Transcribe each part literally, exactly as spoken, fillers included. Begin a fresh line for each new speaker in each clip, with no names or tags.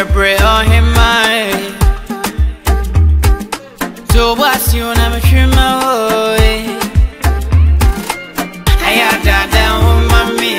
Rebre on him my to was you na me shima hoy ayada down mami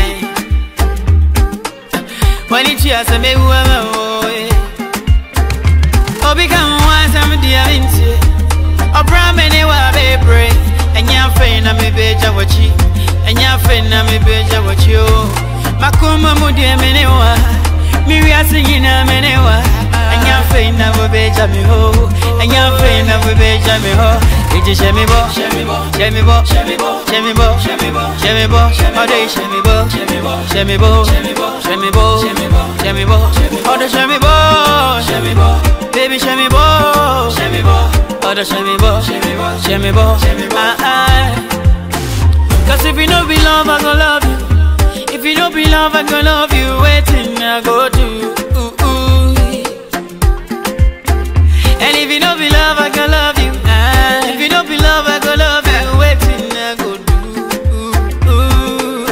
when it just me woman hoy obi come once am dia inti obra me ne wa be pray enya fe na me beja wachi enya fe na me beja wachi o makuma mu dia me ne wa mi we are singing a menewa enya fe na we beja me ho enya fe na we beja me ho ije shemi bo shemi bo shemi bo shemi bo shemi bo shemi bo shemi bo ode shemi bo shemi bo shemi bo shemi bo shemi bo shemi bo ode shemi bo shemi bo baby shemi bo shemi bo ode shemi bo shemi bo shemi bo ah ah cause if you no be love I go love you. If you don't be love, I gonna love you. Waiting, I go do. Ooh, ooh. And if you don't be love, I gonna love you. Ah. If you don't be love, I gonna love you. Waiting, I go do. Ooh, ooh.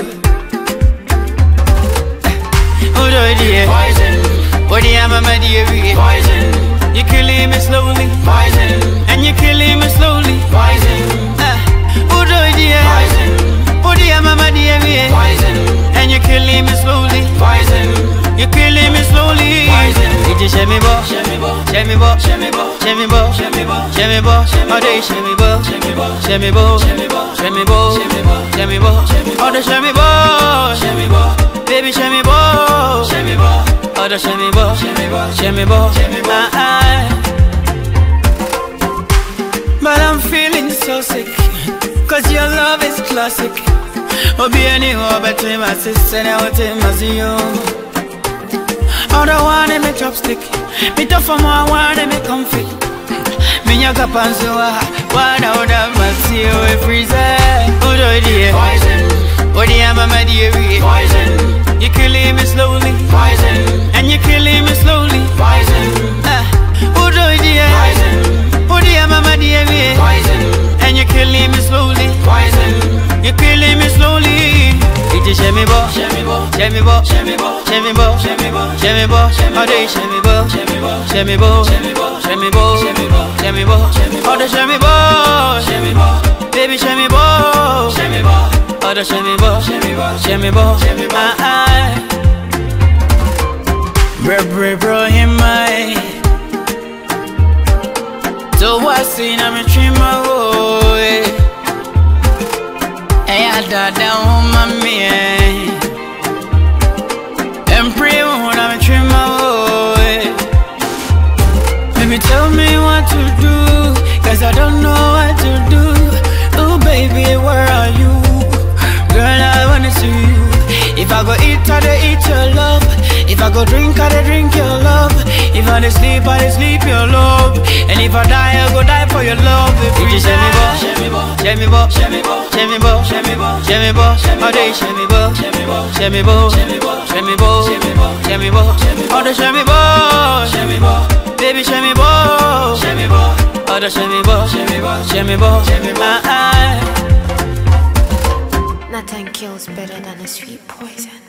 Oh, dear. Poison. What do you have, my dear? Poison. You're killing me slowly. Poison. And you're killing me slowly. Poison. Ah. Oh, dear. Poison. What do you have, my dear? Poison. And you're killing me slowly. Poison. You're killing me slowly. Poison. It is shemi bo, shemi bo, shemi bo, shemi bo, shemi bo, shemi bo, shemi bo, all day shemi bo, shemi bo, shemi bo, shemi bo, shemi bo, shemi bo, all day shemi bo, shemi bo, baby shemi bo, shemi bo, all day shemi bo, shemi bo, shemi bo, shemi bo. But I'm feeling so sick, cause your love is classic. Obi any ho between my sister and what in my zio. All the one in my chopstick, me tough for my one and me comfy. Me nyaka panzua, one out of my zio a freezer. Oh dear, poison. Oh dear, my dear, poison. You're killing me slowly, poison. And you're killing me slowly, poison. Ah, oh dear, poison. Oh dear, my dear, poison. And you're killing me slowly, poison. You're killing me slowly. It is shemi bo, shemi bo, shemi bo, shemi bo, shemi bo, shemi bo, shemi bo, all day shemi bo, shemi bo, shemi bo, shemi bo, shemi bo, shemi bo, all day shemi bo, shemi bo, baby shemi bo, shemi bo, all day shemi bo, shemi bo, shemi bo, ah ah. Bro, bro, bro, him my. So what's in I'm a dreamer, oh yeah. I da down mommy and pray when I'm a dreamer. Baby, tell me what to do, cause I don't know what to do. Oh baby, where are you? Girl, I wanna see you. If I go eat, I go eat your love. If I go drink, I go drink your love. If I dey sleep, I dey sleep your love. And if I die, I go die for your love. If you shemi bo, shemi bo, shemi bo, shemi bo, shemi bo, shemi bo, shemi bo, all day shemi bo, shemi bo, shemi bo, shemi bo, shemi bo, shemi bo, all day shemi bo, shemi bo, baby shemi bo, shemi bo, all day shemi bo, shemi bo, shemi bo, ah ah.
Nothing kills better than a sweet poison.